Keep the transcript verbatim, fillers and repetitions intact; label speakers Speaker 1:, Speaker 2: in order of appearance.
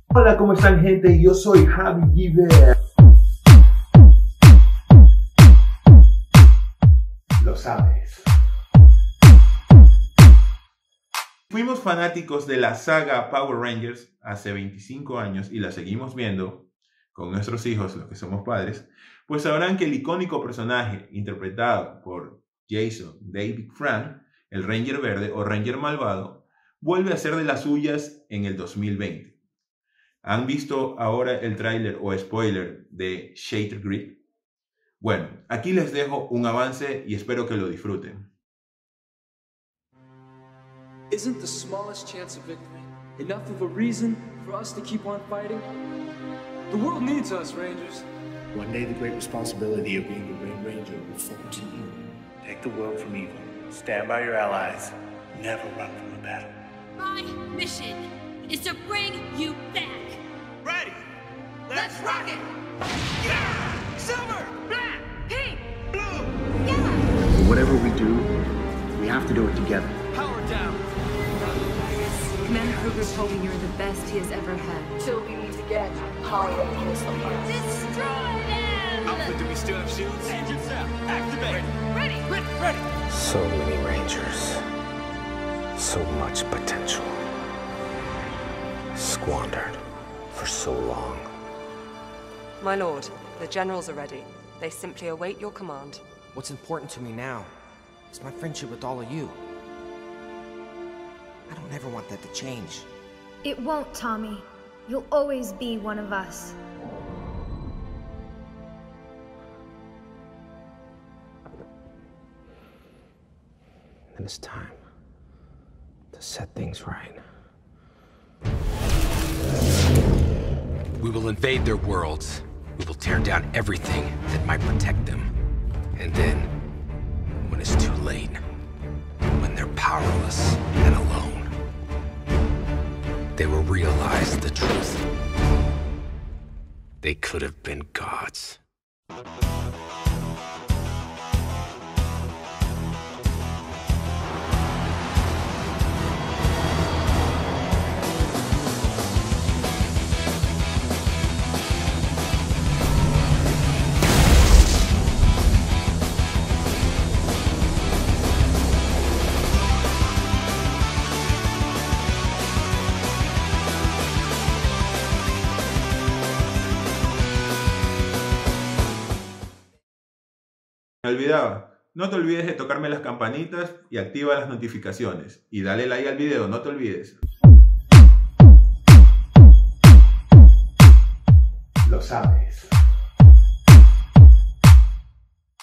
Speaker 1: Hola, ¿cómo están, gente? Yo soy Javi Giver. Lo sabes. Fuimos fanáticos de la saga Power Rangers hace veinticinco años y la seguimos viendo con nuestros hijos, los que somos padres, pues sabrán que el icónico personaje interpretado por Jason David Frank, el Ranger Verde o Ranger Malvado, vuelve a ser de las suyas en el dos mil veinte. ¿Han visto ahora el tráiler o spoiler de Shattered Grid? Bueno, aquí les dejo un avance y espero que lo disfruten.
Speaker 2: Isn't the smallest chance of victory enough of a reason for us to keep on fighting? The world needs us, Rangers.
Speaker 3: One day the great responsibility of being the Red Ranger will fall to you. Take the world from evil. Stand by your allies. Never run from a battle.
Speaker 4: My mission is to bring you back.
Speaker 5: Ready? Let's,
Speaker 4: Let's rock it!
Speaker 5: Yeah! Silver!
Speaker 4: Black! Pink!
Speaker 5: Blue!
Speaker 4: Yellow!
Speaker 6: Whatever we do, we have to do it together.
Speaker 5: Power down!
Speaker 7: Commander Kruger's told me you're the best he has ever had.
Speaker 8: Till we meet again, power up close up.
Speaker 4: Destroy them!
Speaker 5: Outfit, do we still have shields? Engines out! Activate!
Speaker 4: Ready!
Speaker 5: Ready! Ready!
Speaker 9: So many Rangers. So much potential. Squandered for so long.
Speaker 10: My lord, the generals are ready. They simply await your command.
Speaker 11: What's important to me now is my friendship with all of you. I don't ever want that to change.
Speaker 7: It won't, Tommy. You'll always be one of us.
Speaker 9: And it's time to set things right.
Speaker 12: We will invade their worlds. We will tear down everything that might protect them. And then, when it's too late, when they're powerless and alone, they will realize the truth. They could have been gods.
Speaker 1: Me olvidaba, no te olvides de tocarme las campanitas y activa las notificaciones. Y dale like al video, no te olvides. Lo sabes.